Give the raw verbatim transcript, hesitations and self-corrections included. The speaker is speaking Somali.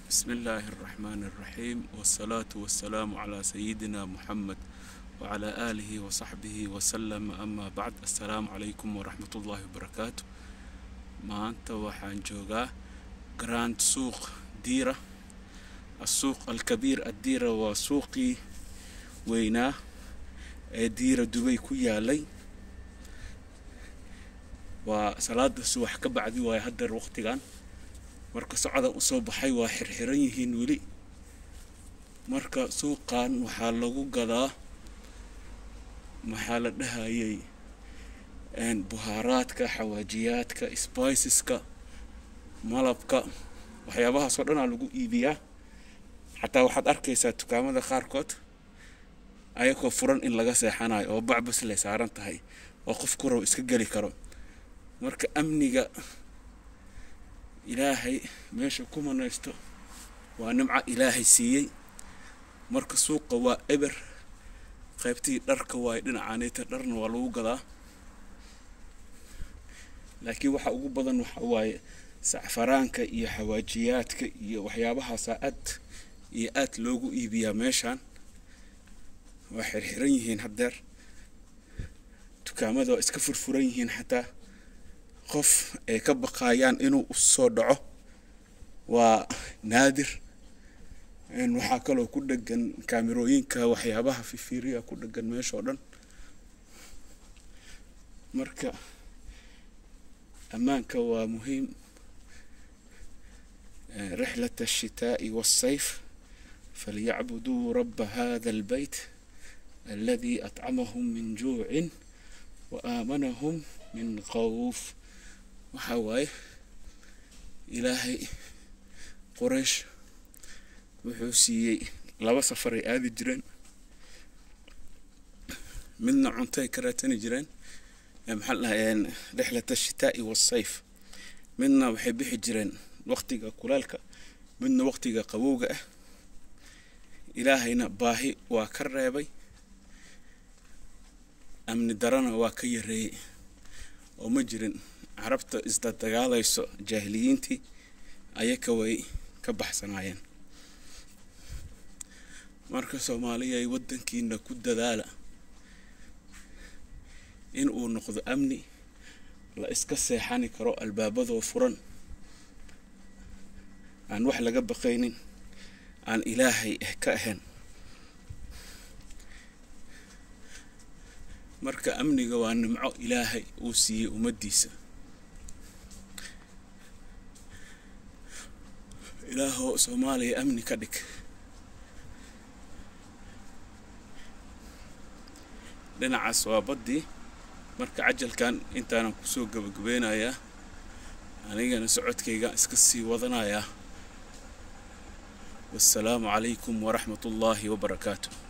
بسم الله الرحمن الرحيم والصلاة والسلام على سيدنا محمد وعلى آله وصحبه وسلم. أما بعد، السلام عليكم ورحمة الله وبركاته. ما أنت وحان جوغا جراند سوق ديرة، السوق الكبير الديرة وسوقي ويناه ديرة دبي كيالي وصلاة الصبح كبعدي ويهدر وقت كان marka socda u soo baxay waa xirxiran yihiin wili. marka suuqan waxa lagu gadaa maxaa la dhahayay een buhaaraadka, xawaajiyaadka, spiceska, malabka, waxyaabaha soo dhan lagu iibiyaa. xataa waxaad arkaysaa dukaamada qaarkood ayagoo furan in laga seexanayo oo bacbas la saaran tahay oo qof ku raw iska gali karo. marka amniga إلهي ماشي كوما نيستو ونمع إلهي سيي. مركز سوق وإبر قيبتي درك وايدنا عانيت درن ولو قضا، لكن waxa ugu badan waxa waaye sacfaraanka iyo xawaajiyaadka iyo waxyaabaha saad iyo aad loogu iibiyaa meeshan. waa xirxiran yihiin hadeer dukaamada iska furfuran yihiin, xataa qof ay ka baqayaan inuu soo dhaco waa naadir. in waxa kale oo ku dhagan kaamirooyinka waxyaabaha fiiriya ku dhagan meesha oo dhan. marka amaanka waa muhiim. رحلة الشتاء والصيف فليعبدوا رب هذا البيت الذي أطعمهم من جوع وآمنهم من خوف. وحواي إلهي قريش وحوسي لابا سفري آذي جرين منا عنتي كراتني جرين محلها يعني رحلة الشتاء والصيف. منا وحبيح جرين وقتك كلالك، منا وقتك قووغة. إلهينا باهي وكرابي أمن درنا وكيري ومجرين عرفت إذا تقاليسو جاهليينتي أيكا way ka baxsanayeen. marka Soomaaliya ay wadankiina ku dadaala in uu noqdo amni, la iska seexani karo albaabada furan, aan wax laga baqaynin, aan Ilaahay ka ahayn. marka amniga waa nimco Ilaahay uu siiyay ummadiisa. إلهو سومالي أمني كدك. لنا عسوا بدي مرك عجل كان انت انا كسوق قبينا يا أنا نسعد كي اسكسي وضنا يا. والسلام عليكم ورحمة الله وبركاته.